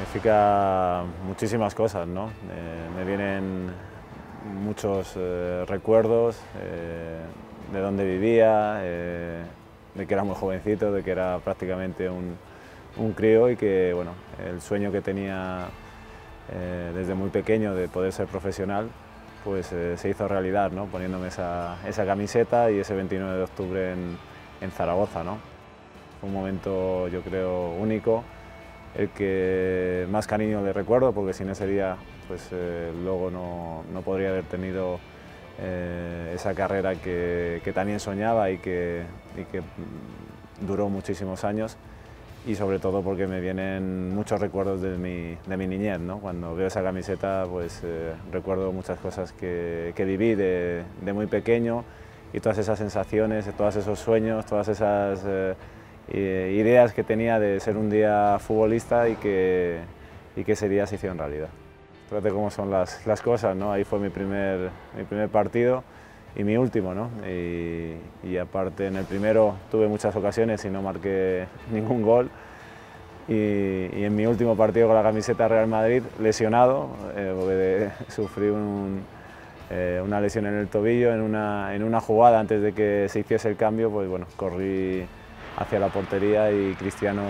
Significa muchísimas cosas, ¿no? Me vienen muchos recuerdos de dónde vivía, de que era muy jovencito, de que era prácticamente un crío y que, bueno, el sueño que tenía desde muy pequeño de poder ser profesional, pues se hizo realidad, ¿no? Poniéndome esa camiseta y ese 29 de octubre en Zaragoza, ¿no? Fue un momento, yo creo, único, el que más cariño le recuerdo, porque sin ese día pues, luego no podría haber tenido esa carrera que también soñaba y que duró muchísimos años, y sobre todo porque me vienen muchos recuerdos de mi niñez, ¿no? Cuando veo esa camiseta pues recuerdo muchas cosas que viví de muy pequeño, y todas esas sensaciones, todos esos sueños, todas esas ideas que tenía de ser un día futbolista y que ese día se hicieron realidad. Fíjate cómo son las cosas, ¿no? Ahí fue mi primer partido y mi último, ¿no? Y aparte en el primero tuve muchas ocasiones y no marqué ningún gol. Y en mi último partido con la camiseta Real Madrid, lesionado, porque sufrí una lesión en el tobillo en una jugada antes de que se hiciese el cambio, pues bueno, corrí hacia la portería y Cristiano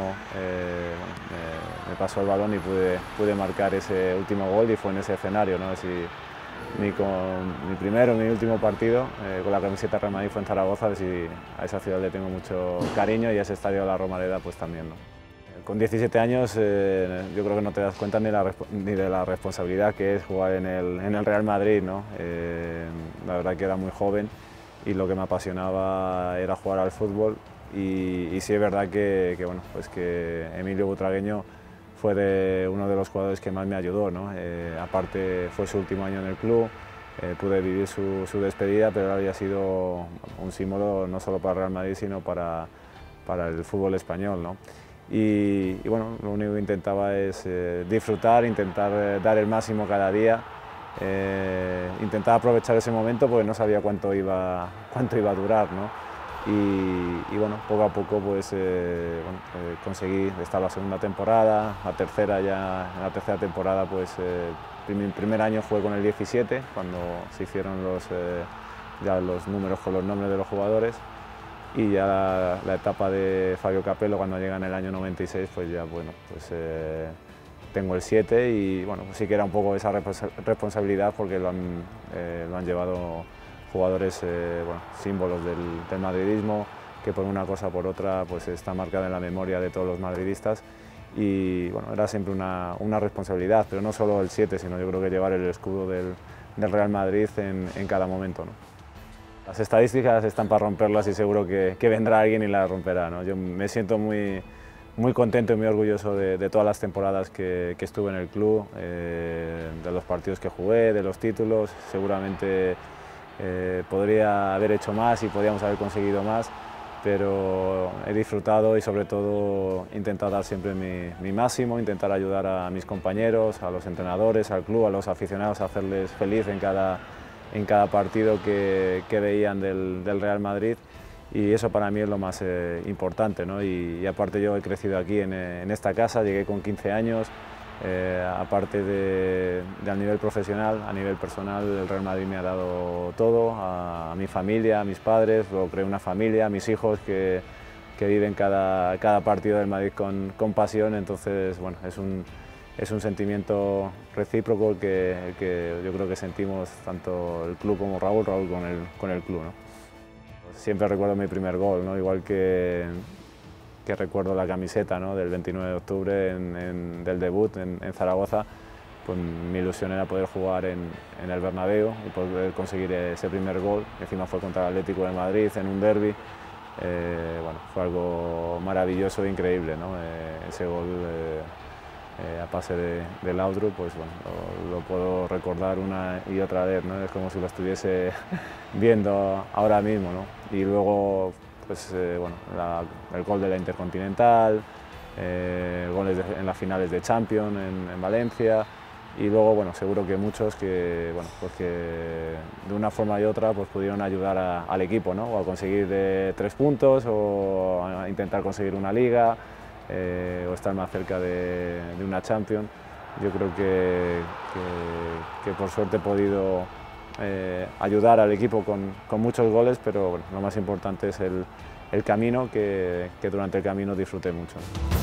me pasó el balón y pude marcar ese último gol, y fue en ese escenario, ¿no? Mi primero y mi último partido con la camiseta Real Madrid fue en Zaragoza, y a esa ciudad le tengo mucho cariño, y a ese estadio de la Romareda pues también, ¿no? Con 17 años yo creo que no te das cuenta ni de la responsabilidad que es jugar en el Real Madrid, ¿no? La verdad que era muy joven y lo que me apasionaba era jugar al fútbol, y sí es verdad que Emilio Butragueño fue uno de los jugadores que más me ayudó, ¿no? Aparte fue su último año en el club, pude vivir su despedida, pero había sido un símbolo no solo para el Real Madrid, sino para el fútbol español, ¿no? Y bueno, lo único que intentaba es disfrutar, intentar dar el máximo cada día, intentaba aprovechar ese momento porque no sabía cuánto iba a durar, ¿no? Y bueno, poco a poco pues, conseguí estar la segunda temporada, la tercera ya, en la tercera temporada pues mi primer año fue con el 17, cuando se hicieron ya los números con los nombres de los jugadores. Y ya la etapa de Fabio Capello, cuando llega en el año 96, pues ya bueno, pues tengo el 7, y bueno, pues sí que era un poco esa responsabilidad, porque lo han llevado jugadores, bueno, símbolos del madridismo, que por una cosa o por otra pues está marcada en la memoria de todos los madridistas, y bueno, era siempre una responsabilidad, pero no solo el 7, sino yo creo que llevar el escudo del Real Madrid en cada momento, ¿no? Las estadísticas están para romperlas, y seguro que vendrá alguien y las romperá, ¿no? Yo me siento muy contento y muy orgulloso de todas las temporadas que estuve en el club, de los partidos que jugué, de los títulos. Seguramente podría haber hecho más y podríamos haber conseguido más, pero he disfrutado y sobre todo intentado dar siempre mi máximo, intentar ayudar a mis compañeros, a los entrenadores, al club, a los aficionados, a hacerles feliz en cada partido que veían del Real Madrid, y eso para mí es lo más importante, ¿no? Y aparte yo he crecido aquí en esta casa, llegué con 15 años, aparte de a nivel profesional, a nivel personal el Real Madrid me ha dado todo, a mi familia, a mis padres, luego creé una familia, a mis hijos que viven cada partido del Madrid con pasión. Entonces bueno, es un sentimiento recíproco que yo creo que sentimos tanto el club como Raúl con el club, ¿no? Siempre recuerdo mi primer gol, ¿no? Igual que recuerdo la camiseta, ¿no? Del 29 de octubre del debut en Zaragoza, pues mi ilusión era poder jugar en el Bernabéu y poder conseguir ese primer gol, que encima fue contra el Atlético de Madrid en un derbi. Bueno, fue algo maravilloso e increíble, ¿no? Ese gol a pase de Laudrup, pues bueno, lo puedo recordar una y otra vez, ¿no? Es como si lo estuviese viendo ahora mismo, ¿no? Y luego, pues bueno, el gol de la Intercontinental, goles en las finales de Champions en Valencia, y luego, bueno, seguro que muchos que, bueno, pues que de una forma y otra pues pudieron ayudar al equipo, ¿no? O a conseguir 3 puntos, o a intentar conseguir una liga. o estar más cerca de una Champions. Yo creo que por suerte he podido ayudar al equipo con muchos goles, pero bueno, lo más importante es el camino, que durante el camino disfruté mucho.